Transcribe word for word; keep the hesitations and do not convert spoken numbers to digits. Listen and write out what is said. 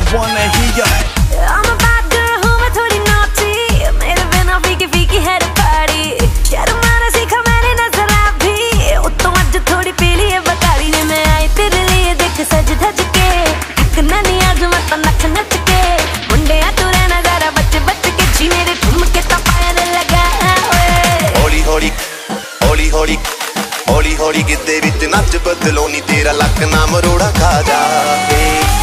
wanna hear ya. I'm a bad girl हूँ मैं थोड़ी naughty, मेरे बिना फीकी फीकी है party. यार मारा सीखा मैंने नजर भी, उत्तों आज थोड़ी पीली है बकारी ने मैं आई तेरे लिए देख सज धज के, थकना नहीं आज मैं तो नच नच के, मुंडे आ तू रहना जरा बच बच के, जी मेरे ठुमके तो पायल लगा ओए. हौली हौली हौली हौली हौली हौली गिद्दे विच नच बदलो नी तेरा लक ना मरोड़ा खा जावे.